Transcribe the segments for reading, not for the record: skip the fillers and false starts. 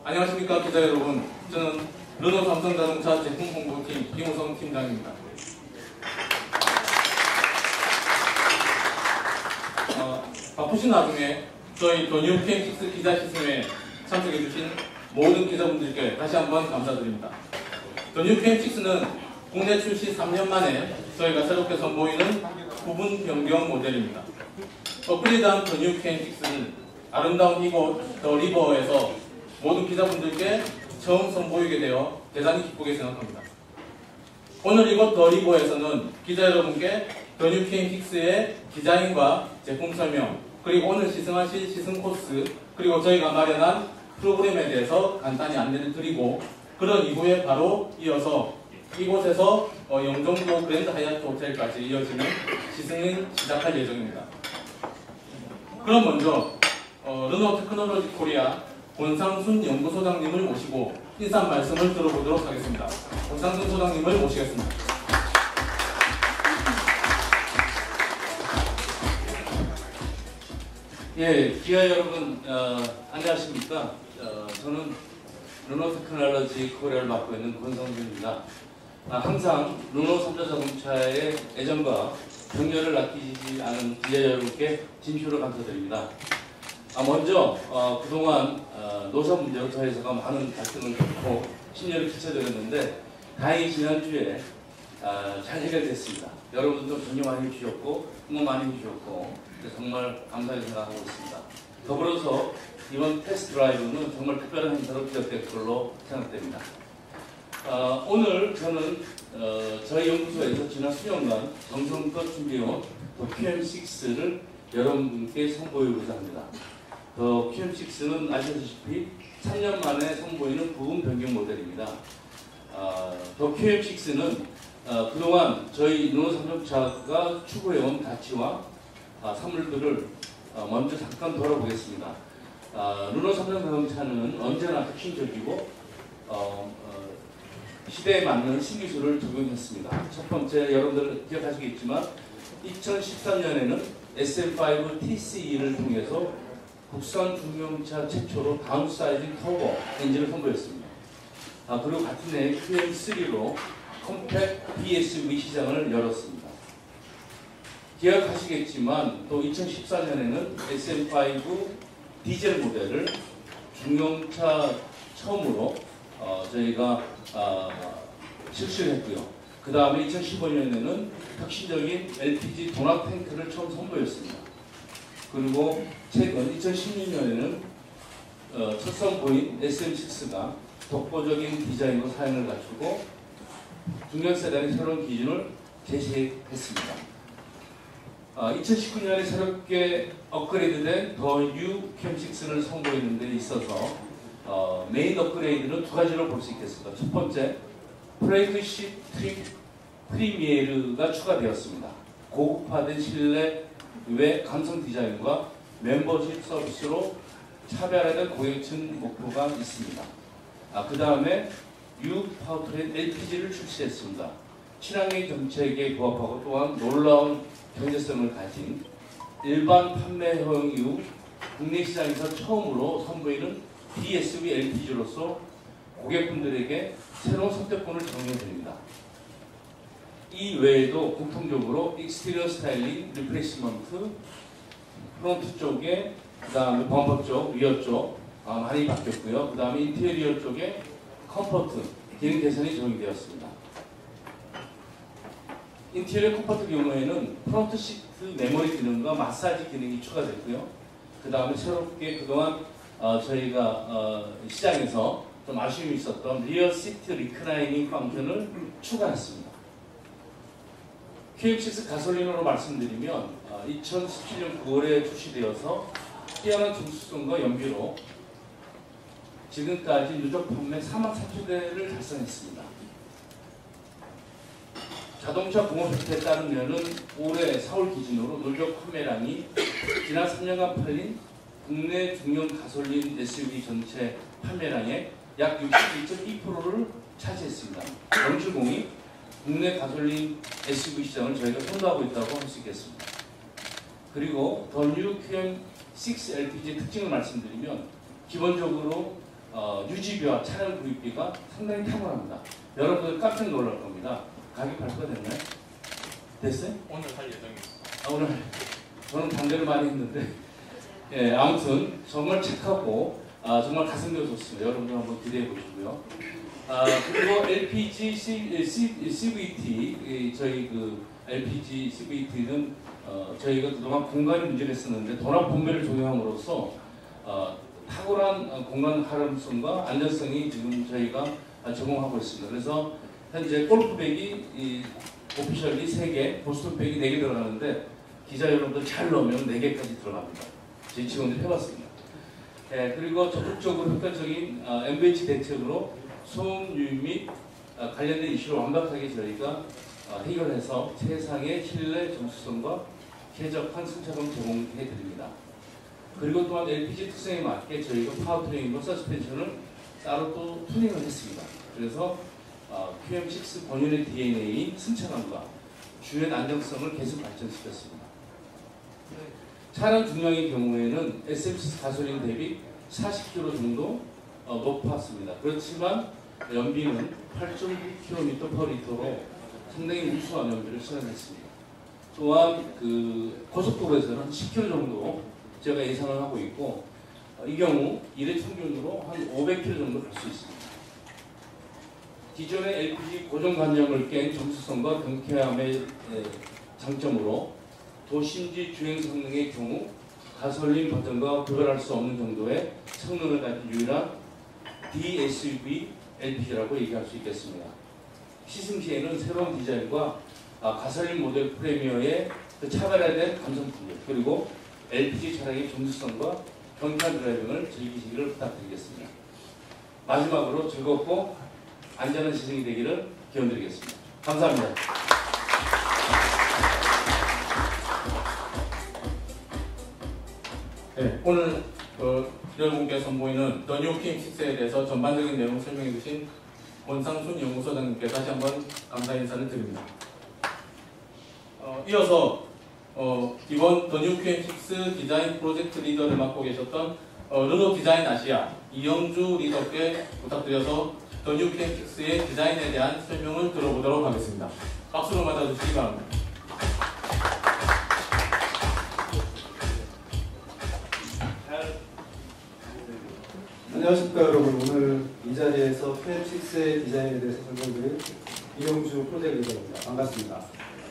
안녕하십니까 기자 여러분. 저는 르노 삼성자동차 제품 홍보팀 김우성 팀장입니다. 바쁘신 와중에 저희 더 뉴 KM6 기자 시승에 참석해주신 모든 기자분들께 다시 한번 감사드립니다. 더 뉴 KM6는 국내 출시 3년 만에 저희가 새롭게 선보이는 부분 변경 모델입니다. 업그레이드한 더 뉴 KM6는 아름다운 이곳 더 리버에서 모든 기자분들께 처음 선보이게 되어 대단히 기쁘게 생각합니다. 오늘 이곳 더 리버에서는 기자 여러분께 더 뉴 KM6의 디자인과 제품 설명, 그리고 오늘 시승하실 시승 코스, 그리고 저희가 마련한 프로그램에 대해서 간단히 안내를 드리고, 그런 이후에 바로 이어서 이곳에서 영종도 그랜드 하얏트 호텔까지 이어지는 시승을 시작할 예정입니다. 그럼 먼저 르노 테크놀로지 코리아 권상순 연구소장님을 모시고 인사 말씀을 들어보도록 하겠습니다. 권상순 소장님을 모시겠습니다. 예, 기자 여러분 안녕하십니까? 저는 르노 테크놀로지 코리아를 맡고 있는 권상순입니다. 항상 르노 삼성자동차의 애정과 격려를 아끼지 않은 기자 여러분께 진심으로 감사드립니다. 먼저 그동안 노사 문제로 저희 회사가 많은 갈등을 겪고 심려를 끼쳐드렸는데 다행히 지난주에 잘 해결됐습니다. 여러분들도 격려 많이 해주셨고 응원 많이 해주셨고 정말 감사하게 생각하고 있습니다. 더불어서 이번 테스트 드라이브는 정말 특별한 행사로 기억될 걸로 생각됩니다. 오늘 저는 저희 연구소에서 지난 수년간 정성껏 준비해온 더 QM6를 여러분께 선보이고자 합니다. 더 QM6는 아시다시피 3년 만에 선보이는 부분 변경 모델입니다. 더 QM6는 그동안 저희 르노 삼성차가 추구해온 가치와 산물들을 먼저 잠깐 돌아보겠습니다. 르노 삼성자동차는 언제나 혁신적이고 시대에 맞는 신기술을 적용했습니다. 첫 번째, 여러분들 기억하시겠지만 2013년에는 SM5 TCE를 통해서 국산 중형차 최초로 다운사이징 터보 엔진을 선보였습니다. 그리고 같은 해 QM3로 컴팩트 BSV 시장을 열었습니다. 기억하시겠지만 또 2014년에는 SM5 디젤 모델을 중형차 처음으로 저희가 실시를 했고요. 그 다음에 2015년에는 혁신적인 LPG 동학 탱크를 처음 선보였습니다. 그리고 최근 2016년에는 첫 선보인 SM6가 독보적인 디자인과 사양을 갖추고 중형 세단의 새로운 기준을 제시했습니다. 2019년에 새롭게 업그레이드된 더 뉴 QM6를 선보이는 데 있어서 메인 업그레이드는 두 가지로 볼 수 있겠습니다. 첫 번째, 플래그십 트립 프리미에르가 추가되었습니다. 고급화된 실내 외 감성 디자인과 멤버십 서비스로 차별화된 고객층 목표가 있습니다. 그 다음에 뉴 파워트레인 LPG를 출시했습니다. 친환경 정책에 부합하고 또한 놀라운 경제성을 가진 일반 판매 허용 이후 국내 시장에서 처음으로 선보이는 BSV LPG로서 고객분들에게 새로운 선택권을 정해드립니다. 이 외에도 공통적으로 익스테리어 스타일링, 리플레이스먼트, 프론트 쪽에, 그 다음에 범퍼 쪽, 리어 쪽 많이 바뀌었고요. 그 다음에 인테리어 쪽에 컴포트, 기능 개선이 적용되었습니다. 인테리어 컴포트 경우에는 프론트 시트 메모리 기능과 마사지 기능이 추가됐고요. 그 다음에 새롭게 그동안 저희가 시장에서 좀 아쉬움이 있었던 리어 시트 리클라이닝 펑션을 추가했습니다. QM6 가솔린으로 말씀드리면 2017년 9월에 출시되어서 뛰어난 중수성과 연비로 지금까지 누적 판매 43,000대를 달성했습니다. 자동차 공업협회에 따르면 올해 4월 기준으로 누적 판매량이 지난 3년간 팔린 국내 중형 가솔린 SUV 전체 판매량의 약 62.2%를 차지했습니다. 영주공이 국내 가솔린 SUV 시장을 저희가 선도하고 있다고 할 수 있겠습니다. 그리고 더 뉴 QM6 LPG 특징을 말씀드리면 기본적으로 유지비와 차량 구입비가 상당히 탁월합니다. 여러분들 깜짝 놀랄 겁니다. 가격 발표가 됐나요? 됐어요? 오늘 할 예정입니다. 오늘 저는 반대를 많이 했는데 예, 아무튼 정말 착하고 정말 가성비가 좋습니다. 여러분들 한번 기대해 보시고요. 그리고 LPG CVT 저희 그 LPG CVT는 저희가 그동안 공간이 문제를 했었는데 도납 분배를 적용함으로써 탁월한 공간 활용성과 안전성이 지금 저희가 제공하고 있습니다. 그래서 현재 골프백이 오피셜리 3개, 보스턴백이 4개 들어가는데 기자 여러분들 잘 넣으면 4개까지 들어갑니다. 저희 직원들이 해봤습니다. 예, 그리고 적극적으로 효과적인 MVH 대책으로 소음 유입 및 관련된 이슈를 완벽하게 저희가 해결해서 최상의 신뢰 정수성과 쾌적한 승차감 제공해 드립니다. 그리고 또한 LPG 특성에 맞게 저희가 파워트레인과 서스펜션을 따로 또 튜닝을 했습니다. 그래서 QM6 본연의 DNA인 승차감과 주행 안정성을 계속 발전시켰습니다. 차량 중량의 경우에는 SF 가솔린 대비 40kg 정도 높았습니다. 그렇지만 연비는 8.9km/L로 상당히 우수한 연비를 실현했습니다. 또한 그 고속도로에서는 10km 정도 제가 예상을 하고 있고 이 경우 일회 평균으로 한 500km 정도 갈 수 있습니다. 기존의 LPG 고정관념을 깬 정수성과 경쾌함의 장점으로 도심지 주행 성능의 경우 가솔린 버전과 구별할 수 없는 정도의 성능을 가진 유일한 DSUV LPG라고 얘기할 수 있겠습니다. 시승 시에는 새로운 디자인과 가솔린 모델 프리미어의 차별화된 감성품들 그리고 LPG 차량의 정수성과 경쾌한 드라이빙을 즐기시기를 부탁드리겠습니다. 마지막으로 즐겁고 안전한 시승이 되기를 기원드리겠습니다. 감사합니다. 네, 오늘 여러분께 선보이는 더 뉴 QM6에 대해서 전반적인 내용을 설명해 주신 권상순 연구소장님께 다시 한번 감사 인사를 드립니다. 이어서 이번 더 뉴 QM6 디자인 프로젝트 리더를 맡고 계셨던 르노 디자인 아시아 이영주 리더께 부탁드려서 더 뉴 QM6의 디자인에 대한 설명을 들어보도록 하겠습니다. 박수로 맞아주시기 바랍니다. 안녕하십니까 여러분. 오늘 이 자리에서 QM6의 디자인에 대해서 설명드릴 이영주 프로젝트 리더입니다. 반갑습니다.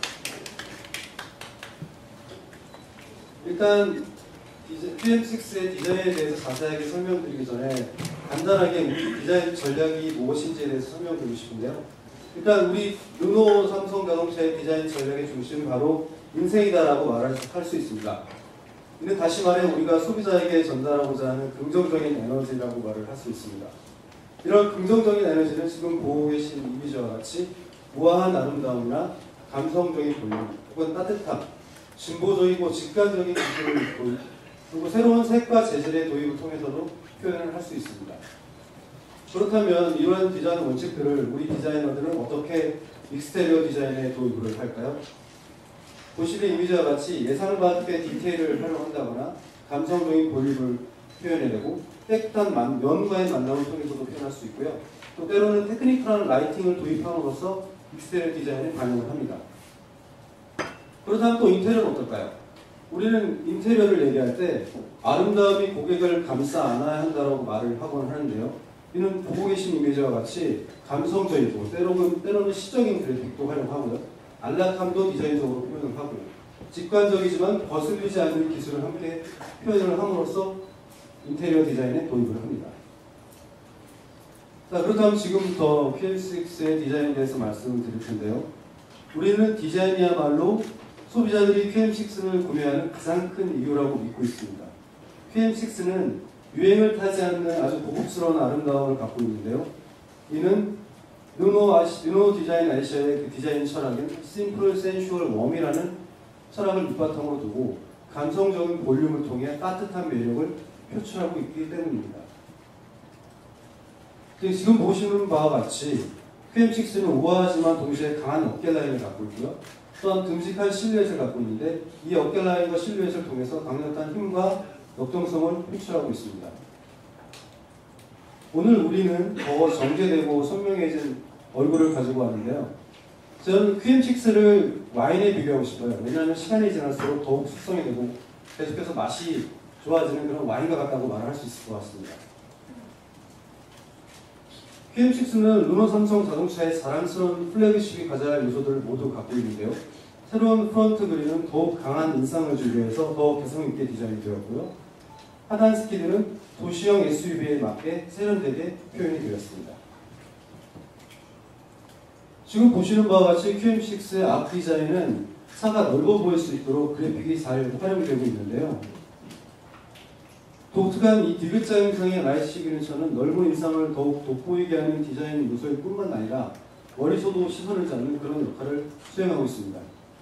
일단 QM6의 디자인에 대해서 자세하게 설명드리기 전에 간단하게 우리 디자인 전략이 무엇인지에 대해서 설명드리고 싶은데요. 일단 우리 르노 삼성 자동차의 디자인 전략의 중심은 바로 인생이다라고 말할 수 있습니다. 이는 다시 말해 우리가 소비자에게 전달하고자 하는 긍정적인 에너지라고 말을 할 수 있습니다. 이런 긍정적인 에너지는 지금 보고 계신 이미지와 같이 우아한 아름다움이나 감성적인 볼륨 혹은 따뜻함, 진보적이고 직관적인 기술을 그리고 새로운 색과 재질의 도입을 통해서도 표현을 할 수 있습니다. 그렇다면 이러한 디자인 원칙들을 우리 디자이너들은 어떻게 익스테리어 디자인에 도입을 할까요? 보시는 이미지와 같이 예상 밖의 디테일을 활용한다거나 감성적인 볼륨을 표현해내고 깨끗한 면과의 만남을 통해서도 표현할 수 있고요. 또 때로는 테크니컬한 라이팅을 도입함으로써 익스테리어 디자인에 반영을 합니다. 그렇다면 또 인테리어는 어떨까요? 우리는 인테리어를 얘기할 때 아름다움이 고객을 감싸 안아야 한다고 말을 하곤 하는데요. 이는 보고 계신 이미지와 같이 감성적이고 때로는 시적인 그래픽도 활용하고요. 안락함도 디자인적으로 표현을 하고요. 직관적이지만 거슬리지 않는 기술을 함께 표현을 함으로써 인테리어 디자인에 도입을 합니다. 자, 그렇다면 지금부터 QM6의 디자인에 대해서 말씀을 드릴 텐데요. 우리는 디자인이야말로 소비자들이 QM6를 구매하는 가장 큰 이유라고 믿고 있습니다. QM6는 유행을 타지 않는 아주 고급스러운 아름다움을 갖고 있는데요. 이는 르노 디자인 아시아의 그 디자인 철학인 심플 센슈얼 웜이라는 철학을 밑바탕으로 두고 감성적인 볼륨을 통해 따뜻한 매력을 표출하고 있기 때문입니다. 지금 보시는 바와 같이 QM6는 우아하지만 동시에 강한 어깨 라인을 갖고 있고요. 또한 듬직한 실루엣을 갖고 있는데 이 어깨 라인과 실루엣을 통해서 강력한 힘과 역동성을 표출하고 있습니다. 오늘 우리는 더 정제되고 선명해진 얼굴을 가지고 왔는데요. 저는 QM6를 와인에 비교하고 싶어요. 왜냐하면 시간이 지날수록 더욱 숙성이 되고 계속해서 맛이 좋아지는 그런 와인과 같다고 말을 할 수 있을 것 같습니다. QM6는 르노 삼성 자동차의 자랑스러운 플래그십이 가져야 할 요소들을 모두 갖고 있는데요. 새로운 프론트 그릴은 더욱 강한 인상을 주기 위해서 더 개성있게 디자인이 되었고요. 하단 스키드는 도시형 SUV에 맞게 세련되게 표현이 되었습니다. 지금 보시는 바와 같이 QM6의 앞 디자인은 차가 넓어 보일 수 있도록 그래픽이 잘 활용되고 있는데요. 독특한 이 디귿자 형상의 라이트 시그니처는 넓은 인상을 더욱 돋보이게 하는 디자인 요소일 뿐만 아니라 머리서도 시선을 잡는 그런 역할을 수행하고 있습니다.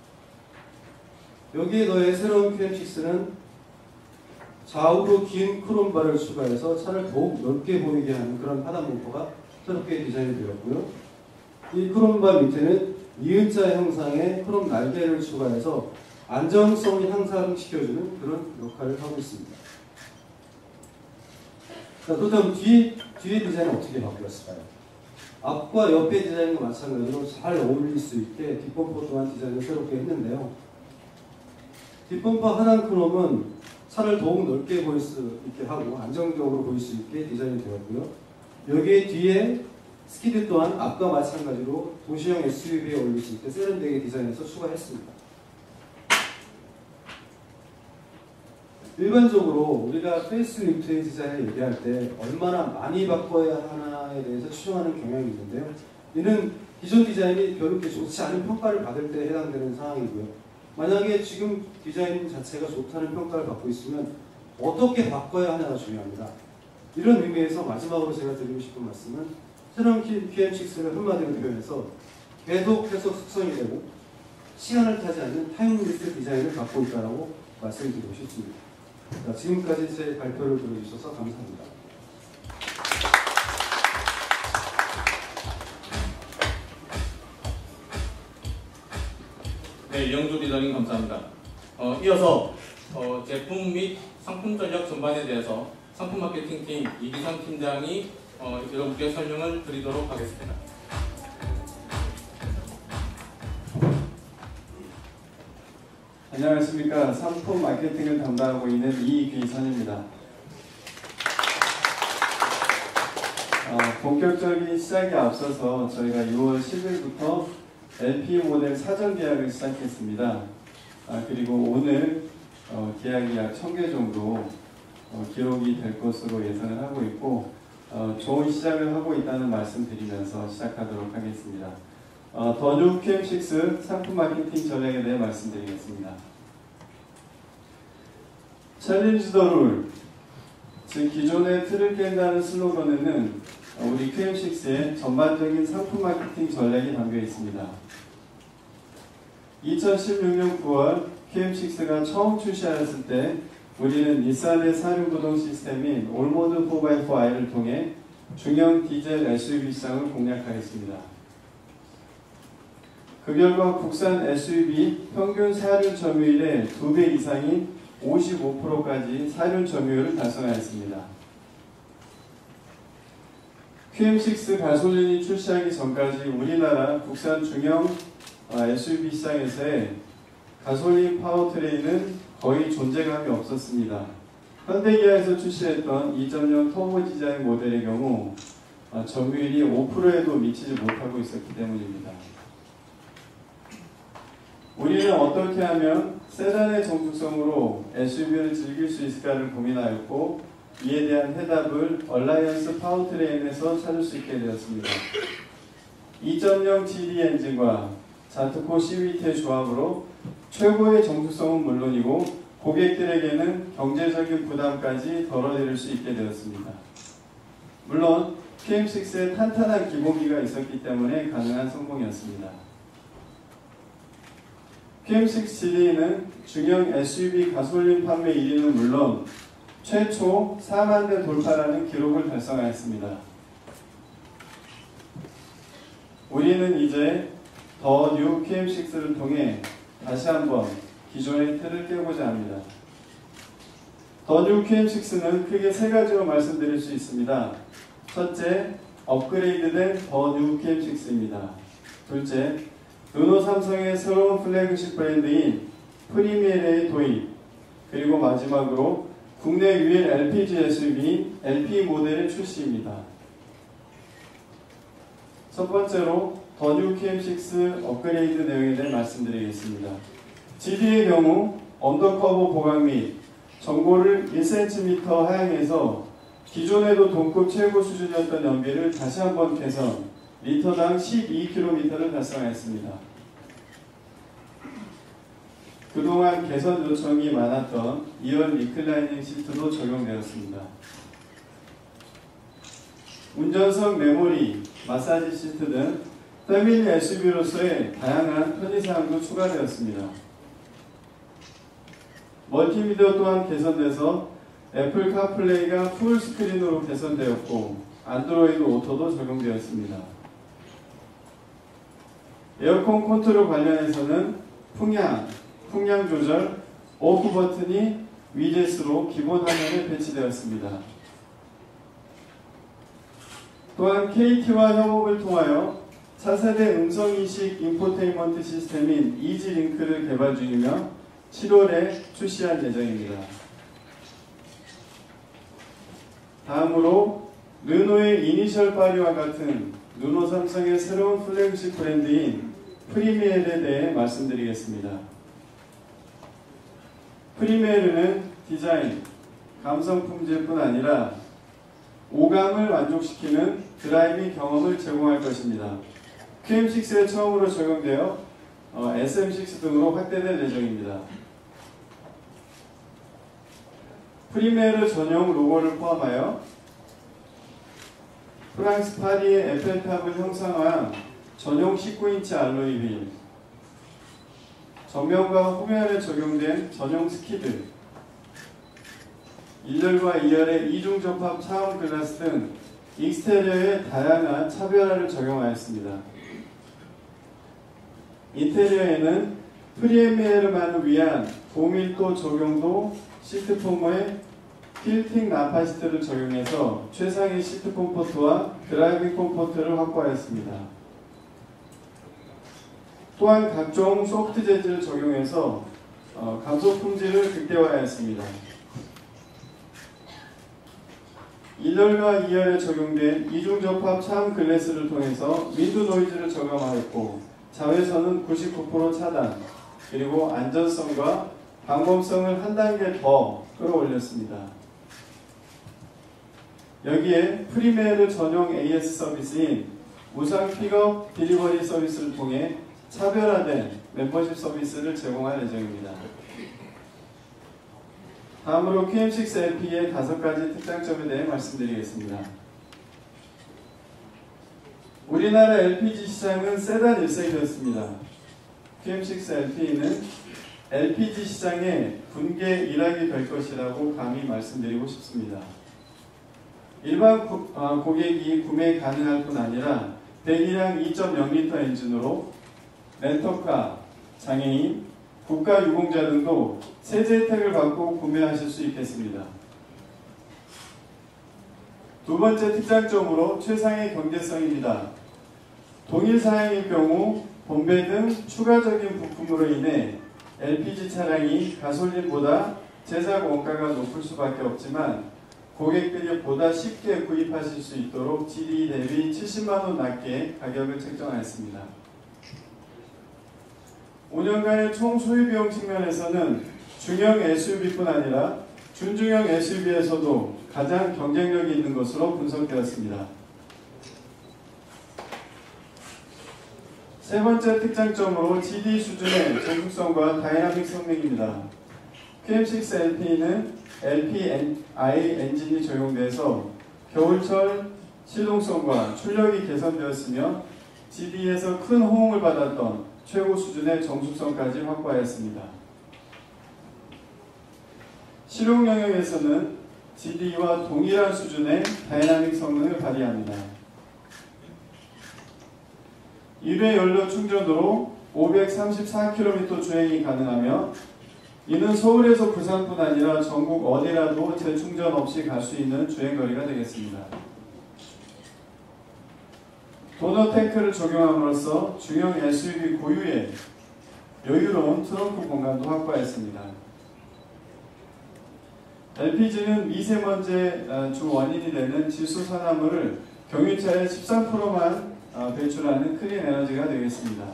여기에 더해 새로운 QM6는 좌우로 긴 크롬바를 추가해서 차를 더욱 넓게 보이게 하는 그런 하단 범퍼가 새롭게 디자인이 되었고요. 이 크롬바 밑에는 니은자 형상의 크롬 날개를 추가해서 안정성을 향상시켜주는 그런 역할을 하고 있습니다. 자, 그렇다면 뒤에 디자인은 어떻게 바뀌었을까요? 앞과 옆의 디자인과 마찬가지로 잘 어울릴 수 있게 뒷범퍼 또한 디자인을 새롭게 했는데요. 뒷범퍼 하단 크롬은 차를 더욱 넓게 보일 수 있게 하고 안정적으로 보일 수 있게 디자인이 되었고요. 여기에 뒤에 스키드 또한 앞과 마찬가지로 도시형 SUV에 어울릴 수 있게 세련되게 디자인해서 추가했습니다. 일반적으로 우리가 페이스리프트의 디자인을 얘기할 때 얼마나 많이 바꿔야 하나에 대해서 추정하는 경향이 있는데요. 이는 기존 디자인이 별로 그렇게 좋지 않은 평가를 받을 때 해당되는 상황이고요. 만약에 지금 디자인 자체가 좋다는 평가를 받고 있으면 어떻게 바꿔야 하냐가 중요합니다. 이런 의미에서 마지막으로 제가 드리고 싶은 말씀은 새로운 QM6를 한마디로 표현해서 계속해서 숙성이 되고 시간을 타지 않는 타임리스 디자인을 갖고 있다고 말씀드리고 싶습니다. 자, 지금까지 제 발표를 들어주셔서 감사합니다. 네, 이영주 비서님 감사합니다. 이어서 제품 및 상품 전략 전반에 대해서 상품 마케팅팀 이기상 팀장이 여러분께 설명을 드리도록 하겠습니다. 안녕하십니까. 상품 마케팅을 담당하고 있는 이귀선입니다. 본격적인 시작에 앞서서 저희가 6월 10일부터 LP 모델 사전 계약을 시작했습니다. 그리고 오늘 계약이 약 1000개 정도 기록이 될 것으로 예상을 하고 있고 좋은 시작을 하고 있다는 말씀 드리면서 시작하도록 하겠습니다. 더 뉴 QM6 상품 마케팅 전략에 대해 말씀드리겠습니다. 챌린지 더 룰, 즉 기존의 틀을 깬다는 슬로건에는 우리 QM6의 전반적인 상품 마케팅 전략이 담겨 있습니다. 2016년 9월 QM6가 처음 출시하였을 때 우리는 닛산의 사륜구동 시스템인 올모드 4x4i를 통해 중형 디젤 SUV 시장을 공략하였습니다. 그 결과 국산 SUV 평균 사륜 점유율의 2배 이상인 55%까지 사륜 점유율을 달성하였습니다. QM6 가솔린이 출시하기 전까지 우리나라 국산 중형 SUV 시장에서의 가솔린 파워트레인은 거의 존재감이 없었습니다. 현대기아에서 출시했던 2.0 터보 디자인 모델의 경우 점유율이 5%에도 미치지 못하고 있었기 때문입니다. 우리는 어떻게 하면 세단의 정숙성으로 SUV를 즐길 수 있을까를 고민하였고 이에 대한 해답을 얼라이언스 파워트레인에서 찾을 수 있게 되었습니다. 2.0 GD 엔진과 자트코 CVT의 조합으로 최고의 정숙성은 물론이고 고객들에게는 경제적인 부담까지 덜어내릴 수 있게 되었습니다. 물론 QM6에 탄탄한 기본기가 있었기 때문에 가능한 성공이었습니다. QM6 GD는 중형 SUV 가솔린 판매 1위는 물론 최초 4만 대 돌파라는 기록을 달성하였습니다. 우리는 이제 더 뉴 QM6를 통해 다시 한번 기존의 틀을 깨고자 합니다. 더 뉴 QM6는 크게 세 가지로 말씀드릴 수 있습니다. 첫째, 업그레이드된 더 뉴 QM6입니다. 둘째, 르노 삼성의 새로운 플래그십 브랜드인 프리미에의 도입, 그리고 마지막으로 국내 유일 LPG SUV LP 모델의 출시입니다. 첫 번째로 더 뉴 QM6 업그레이드 내용에 대해 말씀드리겠습니다. GD의 경우 언더커버 보강 및 전고를 1cm 하향해서 기존에도 동급 최고 수준이었던 연비를 다시 한번 개선, 리터당 12km를 달성하였습니다. 그동안 개선 요청이 많았던 2열 리클라이닝 시트도 적용되었습니다. 운전석 메모리, 마사지 시트 등 패밀리 SUV로서의 다양한 편의사항도 추가되었습니다. 멀티미디어 또한 개선돼서 애플 카플레이가 풀 스크린으로 개선되었고 안드로이드 오토도 적용되었습니다. 에어컨 컨트롤 관련해서는 풍량 조절, 오프 버튼이 위젯으로 기본 화면에 배치되었습니다. 또한 KT와 협업을 통하여 차세대 음성인식 인포테인먼트 시스템인 이지링크를 개발 중이며 7월에 출시할 예정입니다. 다음으로 르노의 이니셜 파리와 같은 르노 삼성의 새로운 플래그십 브랜드인 프리미에르에 대해 말씀드리겠습니다. 프리미에르는 디자인, 감성 품질뿐 아니라 오감을 만족시키는 드라이빙 경험을 제공할 것입니다. QM6에 처음으로 적용되어 SM6 등으로 확대될 예정입니다. 프리메르 전용 로고를 포함하여 프랑스 파리의 에펠탑을 형상화한 전용 19인치 알로이 휠, 전면과 후면에 적용된 전용 스키드, 1열과 2열의 이중 접합 차원 글라스 등 익스테리어에 다양한 차별화를 적용하였습니다. 인테리어에는 프리미에르만을 위한 고밀도 적용도 시트폼의 필팅 나파 시트를 적용해서 최상의 시트 컴포트와 드라이빙 컴포트를 확보하였습니다. 또한 각종 소프트 재질을 적용해서 감속 품질을 극대화하였습니다. 1열과 2열에 적용된 이중접합 차음 글래스를 통해서 윈드 노이즈를 저감하였고 자외선은 99% 차단, 그리고 안전성과 방범성을 한 단계 더 끌어올렸습니다. 여기에 프리메르 전용 AS 서비스인 무상 픽업 디리버리 서비스를 통해 차별화된 멤버십 서비스를 제공할 예정입니다. 다음으로 QM6 LP의 5가지 특장점에 대해 말씀드리겠습니다. 우리나라 LPG 시장은 세단 일색이었습니다. QM6 LP는 LPG 시장의 분계 일학이 될 것이라고 감히 말씀드리고 싶습니다. 일반 고객이 구매 가능할 뿐 아니라 대기량 2.0L 엔진으로 렌터카, 장애인, 국가유공자 등도 세제 혜택을 받고 구매하실 수 있겠습니다. 두 번째 특장점으로 최상의 경제성입니다. 동일 사양일 경우 본배 등 추가적인 부품으로 인해 LPG 차량이 가솔린보다 제작 원가가 높을 수밖에 없지만 고객들이 보다 쉽게 구입하실 수 있도록 GD 대비 70만원 낮게 가격을 책정하였습니다. 5년간의 총 소유비용 측면에서는 중형 SUV뿐 아니라 준중형 SUV에서도 가장 경쟁력이 있는 것으로 분석되었습니다. 세 번째 특장점으로 GD 수준의 전속성과 다이나믹 성능입니다. QM6 LP는 LPI 엔진이 적용돼서 겨울철 실동성과 출력이 개선되었으며 GD에서 큰 호응을 받았던 최고 수준의 정숙성까지 확보하였습니다. 실용 영역에서는 GD와 동일한 수준의 다이나믹 성능을 발휘합니다. 1회 연료 충전으로 534km 주행이 가능하며 이는 서울에서 부산뿐 아니라 전국 어디라도 재충전 없이 갈 수 있는 주행거리가 되겠습니다. 도너 탱크를 적용함으로써 중형 SUV 고유의 여유로운 트렁크 공간도 확보했습니다. LPG는 미세먼지의 주 원인이 되는 질소산화물을 경유차의 13%만 배출하는 클린 에너지가 되겠습니다.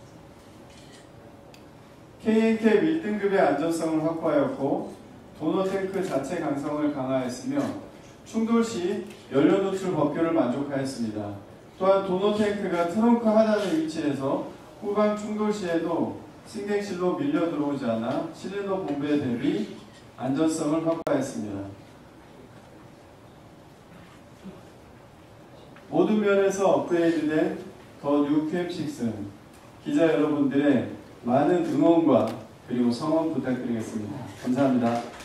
KNCAP 1등급의 안전성을 확보하였고 도너 탱크 자체 강성을 강화했으며 충돌 시 연료 노출 법규를 만족하였습니다. 또한 도너 탱크가 트렁크 하단에 위치해서 후방 충돌 시에도 승객실로 밀려 들어오지 않아 실린더 bombe 대비 안전성을 확보하였습니다. 모든 면에서 업그레이드된 더 뉴 QM6 기자 여러분들의 많은 응원과 그리고 성원 부탁드리겠습니다. 감사합니다.